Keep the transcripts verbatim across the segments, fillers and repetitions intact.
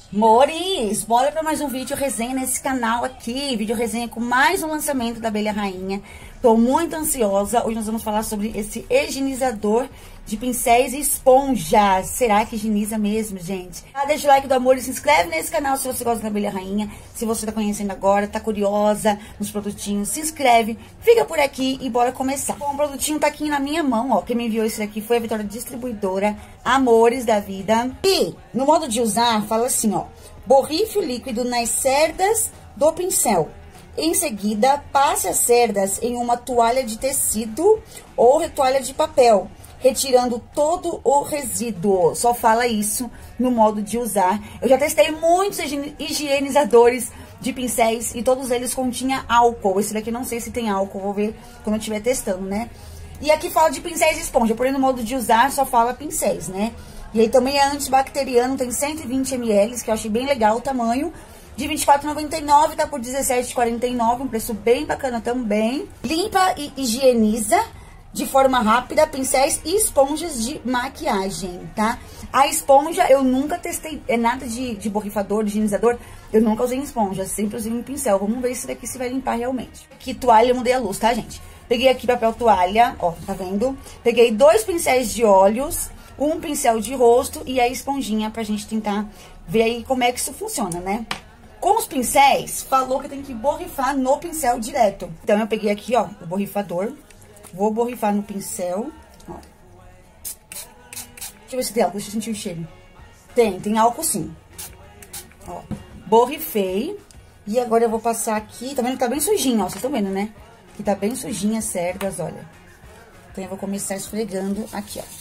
Mores, bora para mais um vídeo resenha nesse canal aqui, vídeo resenha com mais um lançamento da Abelha Rainha. Tô muito ansiosa, hoje nós vamos falar sobre esse higienizador de pincéis e esponjas. Será que higieniza mesmo, gente? Ah, deixa o like do amor e se inscreve nesse canal se você gosta da Abelha Rainha. Se você tá conhecendo agora, tá curiosa nos produtinhos, se inscreve, fica por aqui e bora começar. Bom, o produtinho tá aqui na minha mão, ó. Quem me enviou esse daqui foi a Vitória Distribuidora Amores da Vida. E no modo de usar, fala assim, ó. Borrife o líquido nas cerdas do pincel. Em seguida, passe as cerdas em uma toalha de tecido ou toalha de papel, retirando todo o resíduo. Só fala isso no modo de usar. Eu já testei muitos higienizadores de pincéis e todos eles continham álcool. Esse daqui não sei se tem álcool, vou ver quando eu estiver testando, né? E aqui fala de pincéis e esponja, porém no modo de usar só fala pincéis, né? E aí também é antibacteriano, tem cento e vinte mililitros, que eu achei bem legal o tamanho. De vinte e quatro reais e noventa e nove centavos, tá por dezessete reais e quarenta e nove centavos, um preço bem bacana também. Limpa e higieniza de forma rápida pincéis e esponjas de maquiagem, tá? A esponja eu nunca testei, é nada de, de borrifador, de higienizador, eu nunca usei em esponja, sempre usei em pincel. Vamos ver se daqui se vai limpar realmente. Aqui toalha eu mudei a luz, tá, gente? Peguei aqui papel toalha, ó, tá vendo? Peguei dois pincéis de olhos, um pincel de rosto e a esponjinha pra gente tentar ver aí como é que isso funciona, né? Com os pincéis, falou que tem que borrifar no pincel direto. Então, eu peguei aqui, ó, o borrifador. Vou borrifar no pincel, ó. Deixa eu ver se tem álcool, deixa eu sentir o cheiro. Tem, tem álcool sim. Ó, borrifei. E agora eu vou passar aqui, tá vendo que tá bem sujinho, ó, vocês estão vendo, né? Que tá bem sujinha as cerdas, olha. Então, eu vou começar esfregando aqui, ó.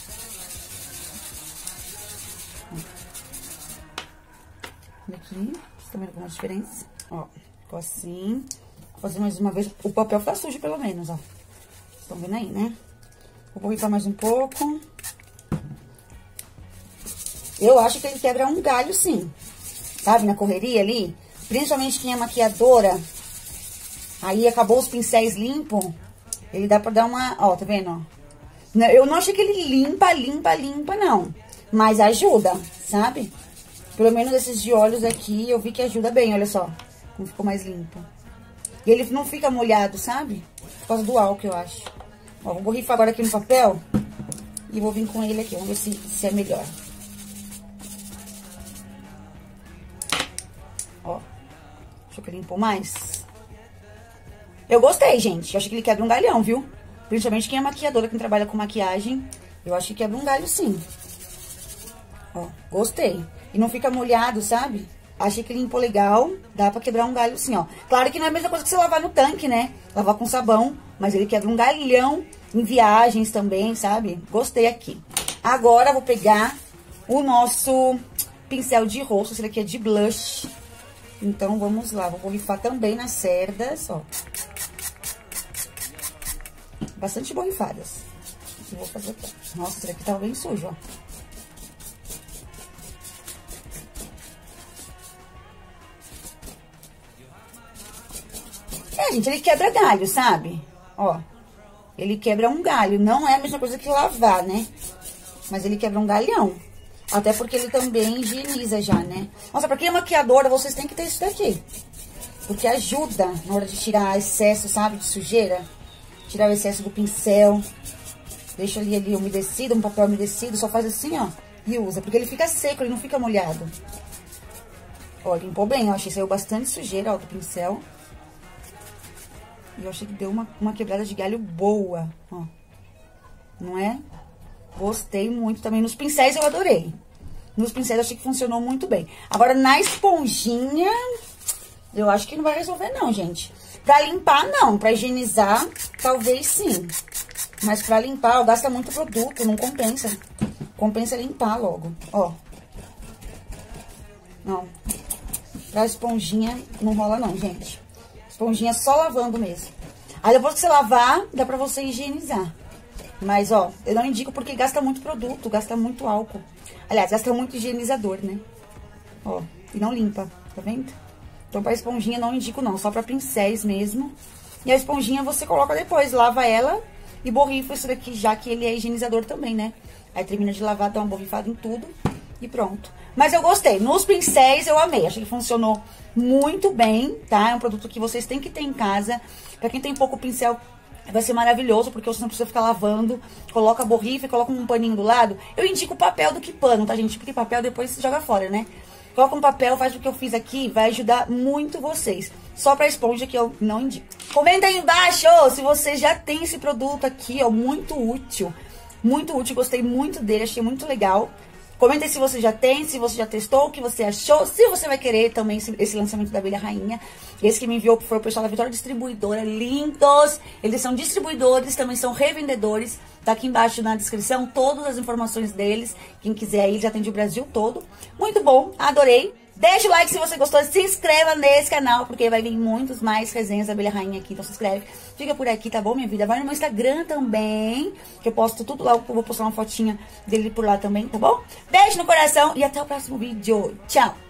Aqui, tá vendo alguma diferença? Ó, ficou assim. Vou fazer mais uma vez. O papel tá sujo, pelo menos, ó. Estão vendo aí, né? Vou borrifar mais um pouco. Eu acho que ele quebra um galho, sim. Sabe, na correria ali. Principalmente quem é maquiadora. Aí acabou os pincéis limpos. Ele dá pra dar uma... Ó, tá vendo, ó? Eu não achei que ele limpa, limpa, limpa, não. Mas ajuda, sabe? Pelo menos esses de olhos aqui, eu vi que ajuda bem, olha só. Como ficou mais limpo. E ele não fica molhado, sabe? Por causa do álcool, eu acho. Ó, vou borrifar agora aqui no papel. E vou vir com ele aqui, vamos ver se, se é melhor. Ó. Deixa eu limpar mais. Eu gostei, gente. Eu acho que ele quebra um galhão, viu? Principalmente quem é maquiadora, quem trabalha com maquiagem. Eu acho que quebra um galho, sim. Ó, gostei. E não fica molhado, sabe? Achei que limpou legal. Dá pra quebrar um galho sim, ó. Claro que não é a mesma coisa que você lavar no tanque, né? Lavar com sabão. Mas ele quebra um galhão em viagens também, sabe? Gostei aqui. Agora, vou pegar o nosso pincel de rosto. Esse daqui é de blush. Então, vamos lá. Vou borrifar também nas cerdas, ó. Bastante borrifadas. E vou fazer aqui. Nossa, esse daqui tava bem sujo, ó. É, gente, ele quebra galho, sabe? Ó, ele quebra um galho. Não é a mesma coisa que lavar, né? Mas ele quebra um galhão. Até porque ele também higieniza já, né? Nossa, pra quem é maquiadora, vocês têm que ter isso daqui. Porque ajuda na hora de tirar excesso, sabe? De sujeira. Tirar o excesso do pincel. Deixa ele ali umedecido, um papel umedecido. Só faz assim, ó, e usa. Porque ele fica seco, ele não fica molhado. Ó, limpou bem, ó. Achei que saiu bastante sujeira, ó, do pincel. E eu achei que deu uma, uma quebrada de galho boa, ó. Não é? Gostei muito também. Nos pincéis eu adorei. Nos pincéis eu achei que funcionou muito bem. Agora, na esponjinha, eu acho que não vai resolver não, gente. Pra limpar, não. Pra higienizar, talvez sim. Mas pra limpar, ó, gasta muito produto, não compensa. Compensa limpar logo, ó. Não. Pra esponjinha, não rola não, gente. Esponjinha só lavando mesmo. Aí depois que você lavar, dá pra você higienizar. Mas, ó, eu não indico porque gasta muito produto, gasta muito álcool. Aliás, gasta muito higienizador, né? Ó, e não limpa, tá vendo? Então, pra esponjinha não indico não, só pra pincéis mesmo. E a esponjinha você coloca depois, lava ela e borrifa isso daqui, já que ele é higienizador também, né? Aí termina de lavar, dá uma borrifada em tudo e pronto. Mas eu gostei. Nos pincéis eu amei. Achei que funcionou muito bem, tá? É um produto que vocês têm que ter em casa. Pra quem tem pouco pincel, vai ser maravilhoso, porque você não precisa ficar lavando. Coloca a borrifa e coloca um paninho do lado. Eu indico papel do que pano, tá, gente? Porque papel depois você joga fora, né? Coloca um papel, faz o que eu fiz aqui, vai ajudar muito vocês. Só pra esponja que eu não indico. Comenta aí embaixo se você já tem esse produto aqui, ó, muito útil. Muito útil, gostei muito dele, achei muito legal. Comenta aí se você já tem, se você já testou, o que você achou. Se você vai querer também esse, esse lançamento da Abelha Rainha. Esse que me enviou foi o pessoal da Vitória Distribuidora. Lindos! Eles são distribuidores, também são revendedores. Tá aqui embaixo na descrição todas as informações deles. Quem quiser aí, já atende o Brasil todo. Muito bom, adorei. Deixa o like se você gostou, se inscreva nesse canal, porque vai vir muitos mais resenhas da Abelha Rainha aqui, então se inscreve. Fica por aqui, tá bom, minha vida? Vai no meu Instagram também, que eu posto tudo lá, eu vou postar uma fotinha dele por lá também, tá bom? Beijo no coração e até o próximo vídeo. Tchau!